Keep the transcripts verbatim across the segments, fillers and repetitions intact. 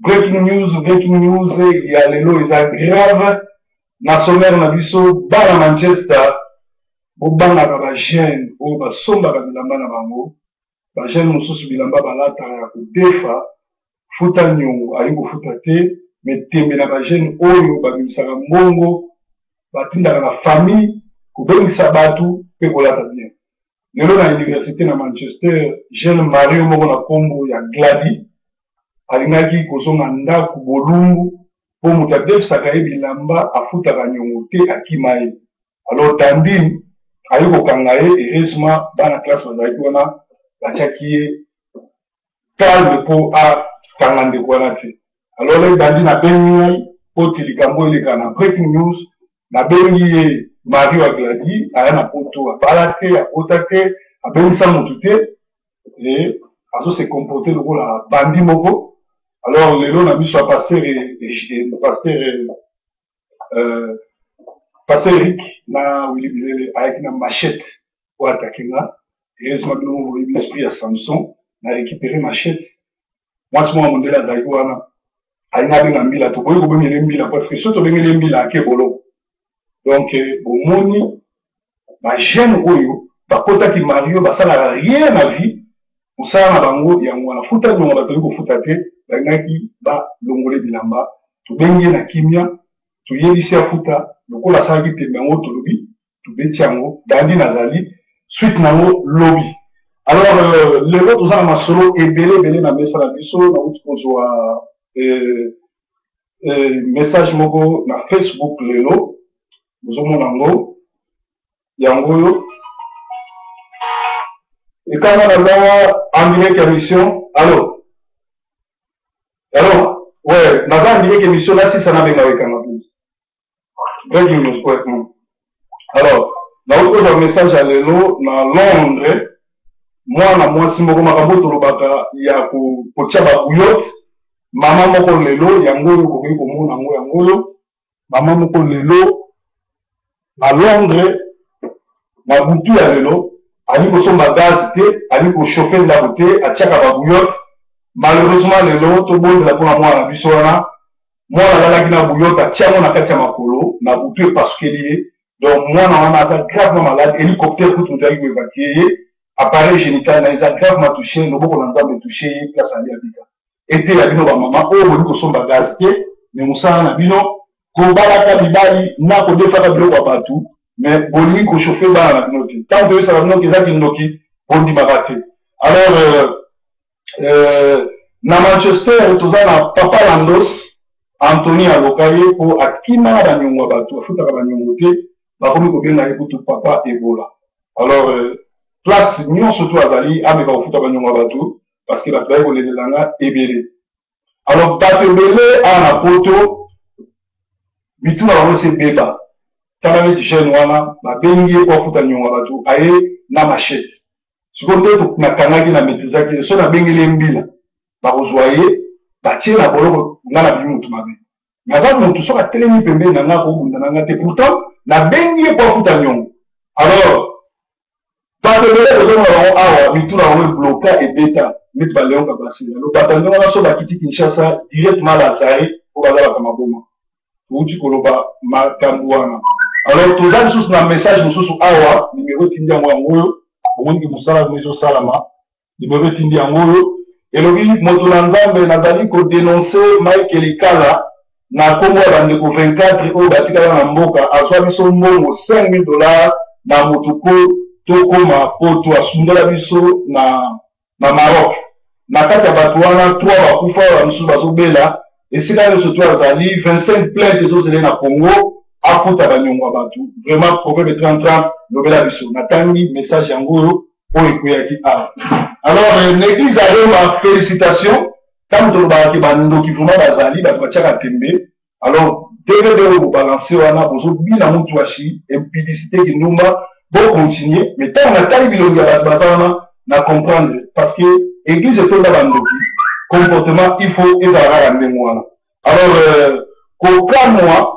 breaking news, breaking news, il y a les lots, ils sont graves. Na sommaire na biso, bana Manchester, bobanga ba jeune, o ba somba ba bilamba na bango, ba jeune mususu bilamba balata ya kudefa, futa nyongo, ali ko futa te, mais tembe na ba jeune oyo ba bimisaka mbongo, batinda na famille, ko bengisa batu pe kolata bien. Lelo na université na Manchester, jeune Mario moko na kombo ya Glady, alingaki kozonga ndako bolungu, pour moto adefisaka ye bilamba afutaka nyongo te akima ye. Alors Dandine aye kokanga ye, heureusement bana classe bazalaki wana batiaki ye calme mpo akanga ndeko wana te. Alors le Dandine abengi ngai mpo ti likambo eleka na breaking news, nabengi ye Mario Glady aya na poto abala te akota te abengisa motu te e azo se comporter lokola bandi moko. Alors, le long, on a mis sur pasteur et pasteur euh, pasteur Eric, na avec une machette pour attaquer là. Heureusement, nous avons l'esprit à Samson, on a récupéré machette. Moi, ce moment, on a dit à Zaïwana, à une abîme en mille, à tout le monde, il y a mille, parce que surtout, il y a mille à Kebolo. Donc, au monde, ma jeune Oyo, par contre, qui Mario, ça n'a rien à vie. Pour ça, on a bango, il y a un foutage, on a tenu au foutage. Bangaki ba longole bilamba to bengi na kimia to yebisi afuta lokola saki te bango to lobi to betiango dandi nazali suite nango lobby. Alors euh, le vote aux armes solo et belé belé na mesa na biso na uti kozwa euh, euh, message moko na Facebook lelo bozomona ngo yango yo et quand on a là en direct émission. Alors alors, ouais, maintenant, on dirait que l'émission là, si ça n'a pas avec un plus. Breaking news, correctement. Alors, dans le message à l'élo, dans Londres, moi, na moi, si moko makambo tolobaka, ya ko potia ba bouillotte, maman moko l'élo, yango ko ko mona ngo yango, maman moko l'élo, à Londres, na butu ya l'élo, ali ko somba gaz te, ali ko chauffer la beauté, a tiaka ba bouillotte. Malheureusement, les lots, tout le monde est pour moi, la bisona. Moi, la lagina bouillotte, tiens, on a fait un macolo, na boutu parce qu'il est. Donc, moi, on a gravement malade, hélicoptère pour tout le monde évacuer. Appareil génital, on a gravement touché, nous avons ensemble touché, place à l'habita. Et t'es la bino, maman, oh, on dit que son bagage, mais on s'en a bino, qu'on va la cabibali, n'a pas de faire de l'eau partout, mais on dit qu'on chauffe dans la bino. Tant que ça va nous, qu'ils ont dit, on dit baraté. Alors, euh, Euh, na Manchester tozana Papa Landos Anthony Alokaye pour akima ba nyongo batu afuta ba nyongo te ba komi ko benga ekutu Papa Ebola. Alors euh, place nyon surtout azali ame ba afuta ba nyongo batu parce que ba taille ko lelanga ebele. Alors bato ebele ana poto bitu na wose beba tala ne jeune wana ba bengi ko afuta nyongo batu aye na machette. Si vous avez un canal na maîtrise qui sont na bengele mbila ba kozwaye ba tie na boloko ngala bi mutu mabe ngaka mutu so ka telemi pembe na ngako bunda na ngate pourtant na bengi ko futa nyongo. Alors ba de le zo na awa bitura o bloka et beta mit ba leon ka basila lo batando na so ba kiti Kinshasa directement la Zaire pour aller à Kamaboma uti koloba makambuana. Alors tous les sous na message mususu awa numéro tindia ngwango omongi musala mwezo salama numéro tindia ngolo elobi moto na nzambe nazali ko dénoncer Michael Kala na Congo bande ko vingt-quatre o batikala na mboka azwa biso mbongo cinq mille dollars na motuko to koma poto asundela biso na na Maroc na kati ya bato wana trois bakufa ba musu bazobela esika leso to azali vingt-cinq plaintes ezozele na Congo afuta banyongo batu vraiment problème trente trente lobela biso natangi message yango po ekuyaki a. Alors euh, l'église a eu ma félicitation quand on va ki bando ki vraiment bazali ba tchaka tembe. Alors dès que vous balancez wana bozo bila mutu washi impudicité ki numba bon continuer mais tant on a tali bilongi ya bazana na comprendre parce que église est dans bando ki comportement il faut ezara la mémoire. Alors euh, koka moi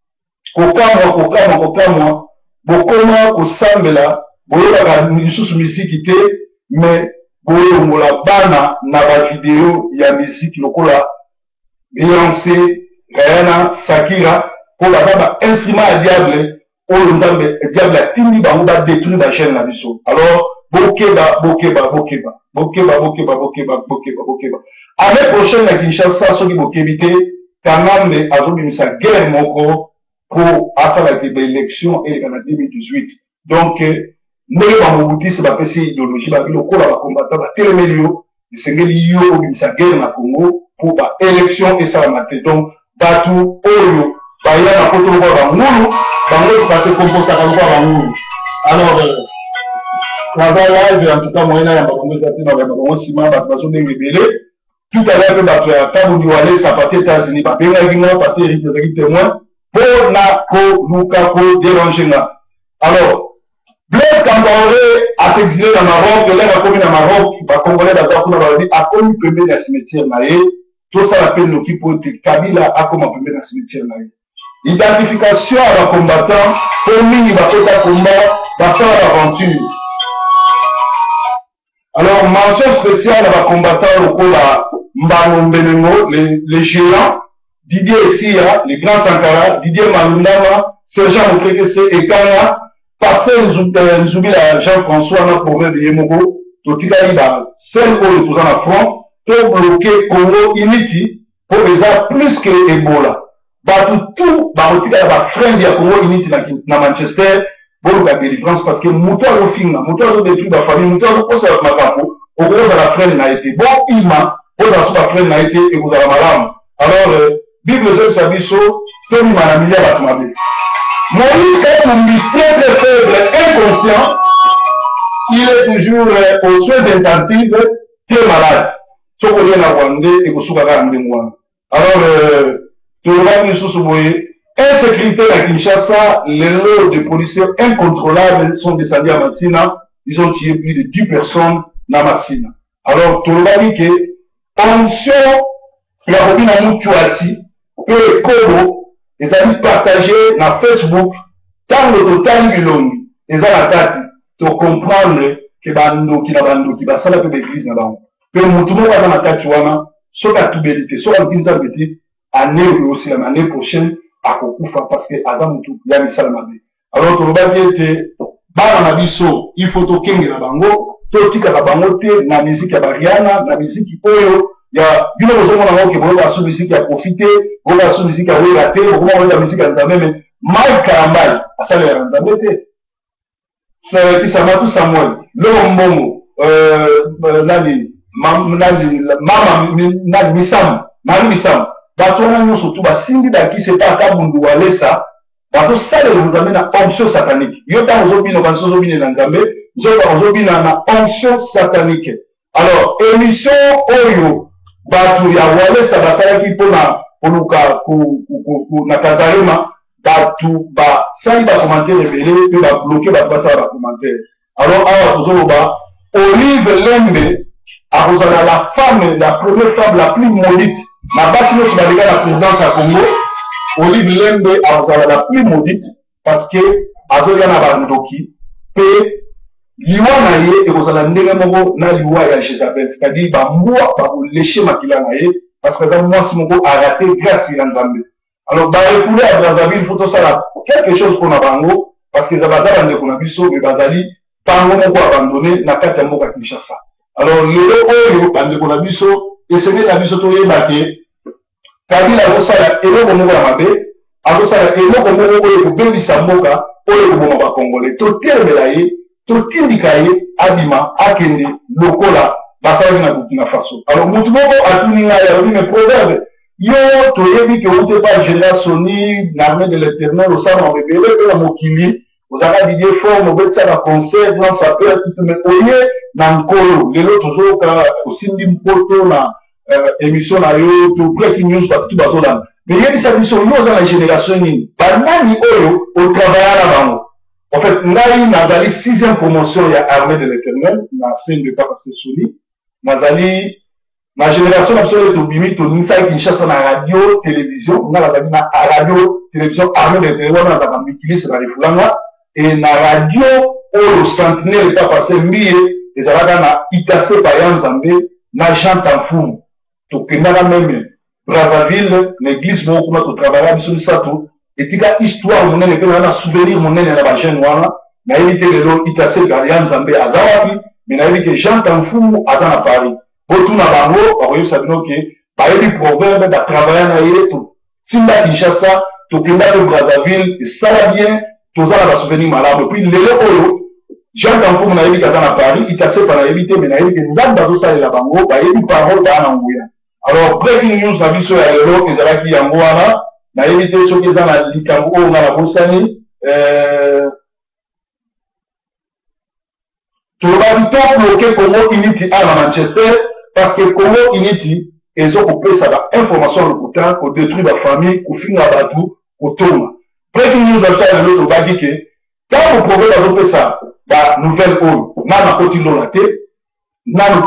kokamwa kokamwa kokamwa bokoma kosambela boyeba lisusu misiki te mais boyongola bana na ba video ya misiki lokola Beyoncé, Rihanna, Shakira, pour avoir un instrument à diable, pour le diable a tini, on va détruire la chaîne là dessus. Alors, bokeba, bokeba, bokeba, bokeba, bokeba, bokeba, bokeba, bokeba. Année prochaine, la Kinshasa, ceux qui bokebité, Kanambe, Azobimisa, guerre moko, pour faire l'élection et en deux mille dix-huit. Donc, nous avons dit que c'est une idéologie, nous avons combattu, nous avons télémédio, nous avons dit que guerre na Congo pour l'élection et ça la maté. Donc, Batu, Oyo, Baya, Napoto, Bangoulou, Bangoulou, ça se compose à Bangoulou. Alors, live, en tout cas, moi, il y a un peu de ciment, tout à l'heure, Batu, quand vous allez, ça partit aux États-Unis, parce que Eric est témoin, pour na ko luka ko déranger là. Alors, Blaise Compaoré a s'exilé dans Maroc, il a commis dans Maroc, il va Congolais dans Maroc, a commis premier dans le cimetière là. Tout ça l'appelle nous qui pour Kabila a commis premier dans le cimetière là. Identification à la combattant, famille il va faire sa combat, va faire l'aventure. Alors, mention spéciale à la combattant au Kola Mbano Mbenengo, les, les géants. Didier Essia, les grands Sankara, Didier Malundama, Sergent Mokekese, Ekana, Pasteur Nzubila, Jean-François, notre province de Yemogo, Totika Iba, celle où nous sommes en front, pour bloquer Congo Unity, pour les avoir plus que Ebola. Bah, tout, bah, Totika va freiner Congo Unity dans Manchester, pour la délivrance, parce que Moutoua au fin, Moutoua au détruit la famille, Moutoua au poste de Makambo, au gros de la freine n'a été. Bon, Ima, pour la freine n'a été, et vous avez malade. Alors, euh, Bible de Sabiso, Tony Manamia va tomber. Moïse est un très très faible, inconscient. Il est toujours euh, aux soins intensifs, très malade. Ce qu'on vient à Wandé et qu'on souverain à Mouan. Alors, euh, tout le monde nous souvoyez. Insécurité à Kinshasa, les lots de policiers incontrôlables sont descendus à Massina. Ils ont tué plus de dix personnes dans Massina. Alors, tout le monde dit que, onction, la robine à Moutouassi, et Kobo, ils ont partagé dans Facebook, tant le total du long, ils ont la date, pour comprendre que Bando, qui n'a Bando, qui va s'en faire l'église là-bas. Que Moutoumou va dans la date, soit à tout bélité, soit à quinze bêtises, année ou aussi l'année prochaine, à Kokufa, parce que Azamoutou, il y a mis ça la main. Alors, tout le monde dit que, Bana Nabiso, il faut toquer la bango, totika la bangote, la musique à Bariana, la musique qui peut, il y a bien aux hommes qui vont la musique à profiter, vont la musique à rater, vont la musique à Nzamé, mais Mike Karambay, à ça les Nzamé. C'est qui ça va tout Samuel, le Mbongo, euh, Nali, Nali, Mama, Nali, Missam, Nali Missam, Batona nous surtout, bah, Cindy d'Aki, c'est pas Kabundu Walesa, parce que ça vous amène à onction satanique. Il y a pas aux dans Zobine dans Nzamé, il y a aux dans onction satanique. Alors, émission Oyo, Batu ya wale sabatala ki pona poluka ku ku ku na Kazarema batu ba sai ba commentaire rebelle pe ba bloquer ba passa ba commentaire. Alors awa tozo ba Olive Lembe a rozala la femme la première femme la plus maudite na bati no balika la présidence à Congo. Olive Lembe a rozala la plus maudite parce que azoya na ba ndoki pe liwa na ye ekozala ndenge moko na liwa ya Jezabel, c'est-à-dire ba mbwa ba lécher makila na ye parce que dans moi si moko a raté grâce à Nzambe. Alors ba reculer à Brazzaville, il faut tout ça quelque chose pour na bango parce que zabazala ndeko na biso mais bazali pango moko abandonné na kati ya mboka Kinshasa. Alors lelo oyo bandeko na biso esenge na biso to yeba ke Kabila akosala eloko moko ya mabe, akosala eloko moko oyo kobebisa mboka oyo koboma ba Congolais to telemela ye totindika ye abima akende lokola basali na Burkina Faso. Alors mutu moko atuni ngai alobi me proverbe yo toyebi ke ute pa générationi l'armée de l'Éternel osala rebelle pe na mokili ozaka Didier Fort mobetisa na concert dans sa peur tout mais oye na nkolo lelo tozoka osindi mpoto na émission na yo to breaking news pa tout bazolanda mais yebisa biso yo oza na génération nini banani oyo otravailla na bango. En fait, Naï Nazali sixième promotion il y a armée de l'Éternel, na scène de Papa Sesoli. Nazali, ma génération absolue de Bimi, to Nisa Kinshasa na radio, télévision, na Nazali na radio, télévision armée de l'Éternel, na Nazali Mikili, na Refulanga, et na radio, au centenaire de Papa Sembiye, et Zalada na Itase Bayan Zambé, na Jean Tanfoum, to Kendala Meme. Brazzaville, l'église, moi, comment tu travailles, sur ça tout. Et tu as histoire, mon nez, on a souvenir, mon nez, la jeune noire, n'a évité le lot, il t'a fait Galian Zambé à Zawabi, mais n'a évité Jean Tanfou à Zana Paris. Pour tout n'a pas mot, on va savoir que, par les proverbes, de travailler à y tout. Si on a Kinshasa, tu as de Brazzaville, et ça va bien, tu as un souvenir malade. Puis, les lots, Jean Tanfou, on a évité à Zana Paris, il t'a fait par éviter, mais n'a évité nous a dans ça, la bango, par les paroles d'Anangouya. Alors, breaking news, la vie sur la vélo, ils avaient qui en Gouana, n'a évité ce qu'ils ont la Likambo, on a la Bossani, euh, tu vas du temps bloquer Congo Unity à Manchester, parce que Congo Unity, ils ont coupé ça, l'information le coutin, qu'on détruit la famille, qu'on finit à Batou, qu'on tourne. Breaking news, la ça, le lot, on va dire que, quand vous pouvez la faire ça, la nouvelle hall, n'a pas continué la tête, n'a pas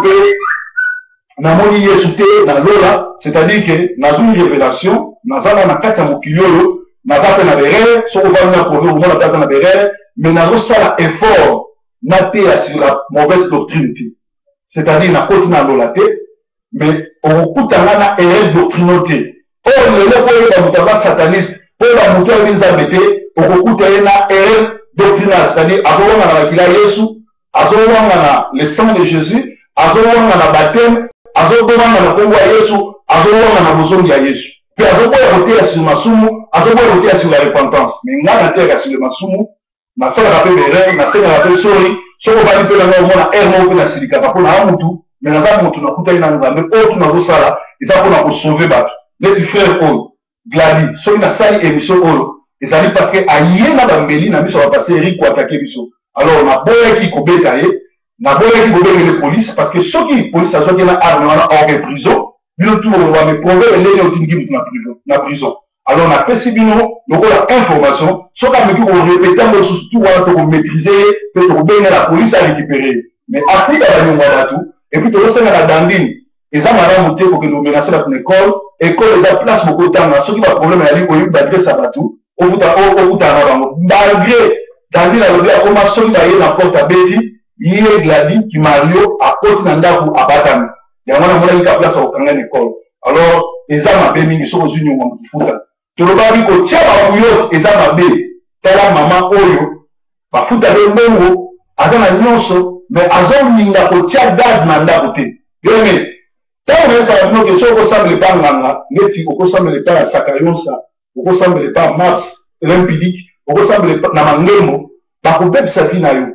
namoni yesu te na lola, c'est-à-dire que dans une révélation nazala na kati ya mokili oyo naza pe na berere soko ovandi na kobe omona kaka na berere mais nazosala effort na te ya sur la mauvaise doctrine te, c'est-à-dire nakoti na lola te mais okokutanga na erreur doctrine te oyo lelo po oyeba moto aza sataniste po oyeba moto ayebi nzambe te okokuta ye na erreur doctrinale, c'est-à-dire azowanga na makila ya yesu, azowanga na le sang de Jésus, azowanga na baptême, azobomanga na kombo ya Yesu, azobomanga na bozongi ya Yesu. Puis azoboya koteya sur masumu, azoboya koteya sur la repentance. Mais nga na teka sur le masumu, na sala rappel berere, na sala rappel sori, soko bali pe na ngomona er mo pe na silikata pona amutu, mais na za mutu na kuta ina nzambe otu na zosala, eza pona ko sauver bato. Les frères oyo, Gladi, soki na sali émission oyo, ezali parce que aye na bambeli na biso va passer Eric ko attaquer biso. Alors na boya ki kobeta ye, na boya ki kobeta les police parce que soki police azoki na arme wana hors de prison, bino tout on va me prouver les gens qui na prison, na prison. Alors na pesi bino lokola information, soka meki ko répéter mo surtout wana to maîtriser, pe to benga la police à récupérer. Mais après la nyonga batu et puis to senga la dandine. Eza madame te ko ke no menacer la école, école eza place beaucoup tanga, soki ba problème ya li ko yu badre sabatu, au bout au bout à bango. Malgré dandine la lobi akoma soki ba ye na porte abeti, yé Gladi qui Mario a porte na ndaku abatami. Ya mwana mwana ika place au kanga école. Alors eza mabe mingi soko zuni wa mfuta. Toloba biko tia ba kuyo eza mabe. Tala mama oyo ba futa le bongo azana nyonso mais azon ninga ko tia dad na ndaku te. Yeme tant on est dans que soko semble pas nganga, ngeti ko semble pas sakayonsa, ko semble pas Mars olympique, ko semble na mangembo ba ko bebisa fina yo.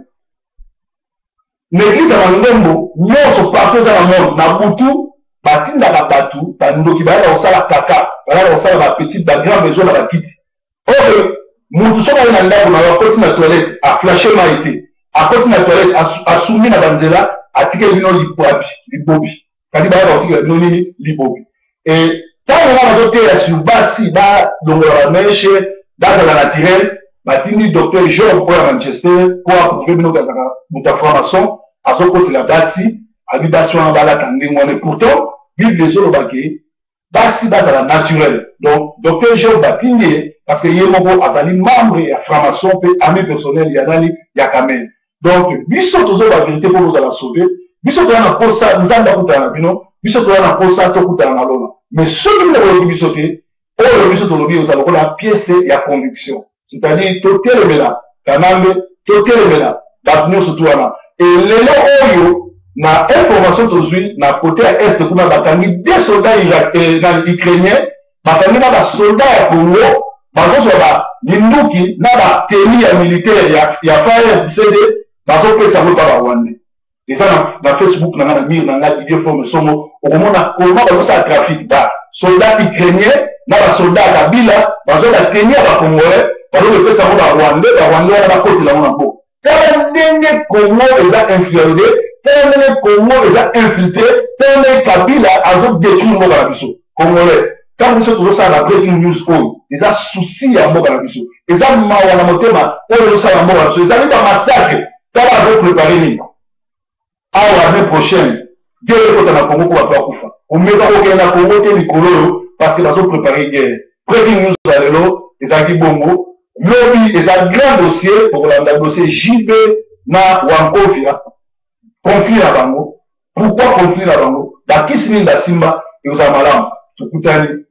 L'église à Mangembo, nous sommes partout dans le monde, na butu, batinda la batu, bandoki bala osala kaka, bala osala ba petite, ba grand besoin na bakiti. Or, mutu soka na ndako na wakoti na toilette, a flasher maïté, a koti na toilette, a soumi na banzela, a tike lino lipoapi, libobi. Kadi bala otike lino nini, libobi. Et, tant on a noté la subasi, ba, donc la mèche, dans la naturelle, batini docteur Jean pour Manchester, pour approuver nos gazaka, notre formation, à son côté la Datsi, habitation en bas la tandem, pourtant, vive les autres baquets, Datsi dans la naturelle. Donc, docteur Jean batini, parce qu'il y a un azali membre et à formation, puis ami personnel, il y a Dali, il y a Kamel. Donc, biso toujours la vérité pour nous la sauver, biso toujours la pour ça, nous allons la bino, biso toujours la pour ça, tout coûte la lona. Mais ceux qui l'ont bisoté, oh, le biso toujours bien, vous allez la pièce et la conviction. C'est-à-dire, tout est le là, Kanambe, tout est le là, d'avenir surtout là. Et les lois, na information aujourd'hui, na côté à est, qu'on a battu des soldats ukrainiens, battu des soldats à Congo, bazo soba, l'induki, na ba tenue militaire, ya fire C D, bazo pe ça veut pas la Rwanda. Et ça, na Facebook, na na mir, na na idée forme somo, au moment na comment bazo ça trafic da, soldats ukrainiens, na ba soldats Kabila, bazo la tenue à Congolais. Parce que le fait ça va Rwanda, la Rwanda va côté là on a beau. Quand les Congo les a infiltrés, quand les Congo les a infiltrés, quand les Kabila a détruit le monde à la biso. Congolais. Quand vous êtes toujours ça la breaking news all, ils ont souci à mort à la biso. Ils ont mal à la motema, on le sait à mort à la biso. Ils ont mis un massacre. Quand on va préparer nous. À l'année prochaine, guerre contre la Congo pour la Koufa. On met pas au Kenya Congo t'es Nicolas parce qu'ils ont préparé guerre. Breaking news à l'élo, ils ont dit bongo. Lobby est un grand dossier pour le dossier J B na Wankofia. Conflit à Bango. Pourquoi conflit à Bango? Da Kismin da Simba et aux Amalam. tokutani